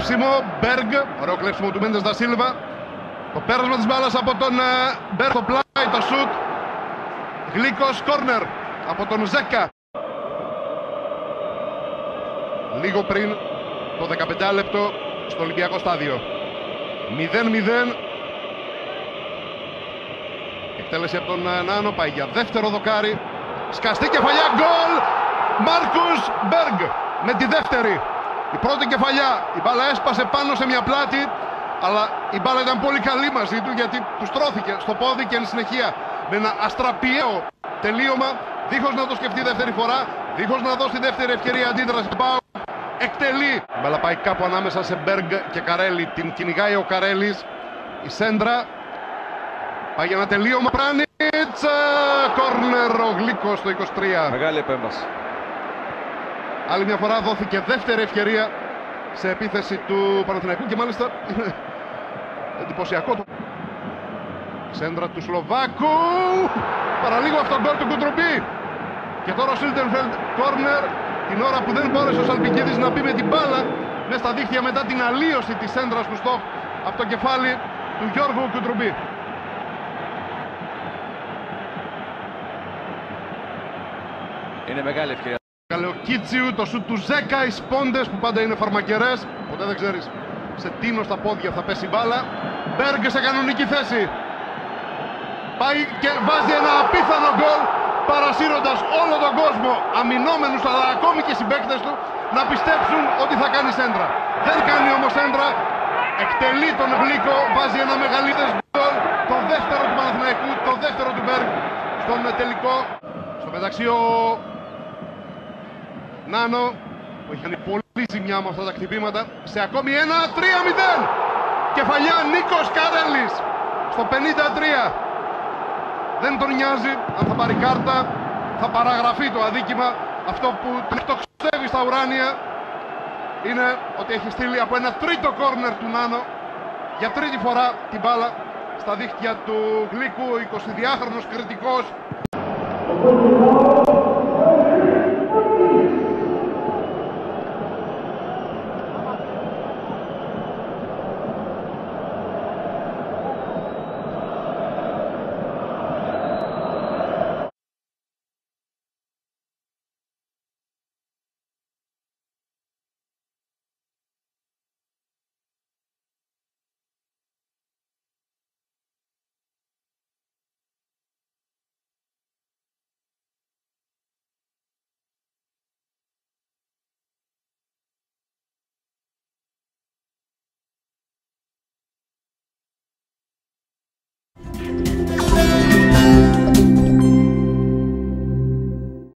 κλέψιμο, Μπέργκ, ωραίο κλέψιμο του Μέντες Ντα Σίλβα. Το πέρασμα της μπάλας από τον Μπέργκ στο πλάι, το σουτ. Γλίκος, κόρνερ από τον Ζέκα. Λίγο πριν το 15 λεπτό στο Ολυμπιακό στάδιο. 0-0. Εκτέλεση από τον Νάνο, πάει για δεύτερο δοκάρι. Σκαστή κεφαλιά, γκολ! Μάρκους Μπέργκ με τη δεύτερη. Η πρώτη κεφαλιά, η μπάλα έσπασε πάνω σε μια πλάτη, αλλά η μπάλα ήταν πολύ καλή μαζί του γιατί του στρώθηκε στο πόδι και εν συνεχεία με ένα αστραπιαίο τελείωμα, δίχως να το σκεφτεί δεύτερη φορά, δίχως να δώσει δεύτερη ευκαιρία αντίδραση. Πάω, εκτελεί. Η μπάλα πάει κάπου ανάμεσα σε Μπέργκ και Καρέλη, την κυνηγάει ο Καρέλης. Η σέντρα πάει για ένα τελείωμα. Πράνιτς, κόρνερ, ο Γλίκος στο 23. Μεγάλη επέμβαση. Άλλη μια φορά δόθηκε δεύτερη ευκαιρία σε επίθεση του Παναθηναϊκού και μάλιστα είναι εντυπωσιακό το σέντρα του Σλοβάκου. Παραλίγο αυτόν γκολ του Κουντρουμπή. Και τώρα ο Σίλτενφελντ, κόρνερ, την ώρα που δεν μπόρεσε ο Σαλπικίδης να μπει με την μπάλα μέσα στα δίχτυα μετά την αλλίωση της σέντρας του Στόχ από το κεφάλι του Γιώργου Κουντρουμπή. Είναι μεγάλη ευκαιρία. Ο Κίτσιου, το σουτ του Ζέκα, οι σπόντες που πάντα είναι φαρμακερές. Ποτέ δεν ξέρεις σε τίνο στα πόδια θα πέσει μπάλα. Μπέργκ σε κανονική θέση. Πάει και βάζει ένα απίθανο γκολ, παρασύροντας όλο τον κόσμο, αμυνόμενους αλλά ακόμη και συμπαίκτες του, να πιστέψουν ότι θα κάνει σέντρα. Δεν κάνει όμως σέντρα. Εκτελεί τον Γλίκο, βάζει ένα μεγαλύτερο γκολ, το δεύτερο του Παναθηναϊκού, το δεύτερο του Μπέργκ στον τελικό. Στο μεταξύ ο Νάνο, που έχει κάνει πολύ ζημιά με αυτά τα χτυπήματα, σε ακόμη ένα 3-0. Κεφαλιά Νίκος Καρέλης στο 53. Δεν τον νοιάζει αν θα πάρει κάρτα, θα παραγραφεί το αδίκημα. Αυτό που το ξεύει στα ουράνια είναι ότι έχει στείλει από ένα τρίτο κόρνερ του Νάνο για τρίτη φορά την μπάλα στα δίχτυα του Γλίκου, 22χρονος κριτικός.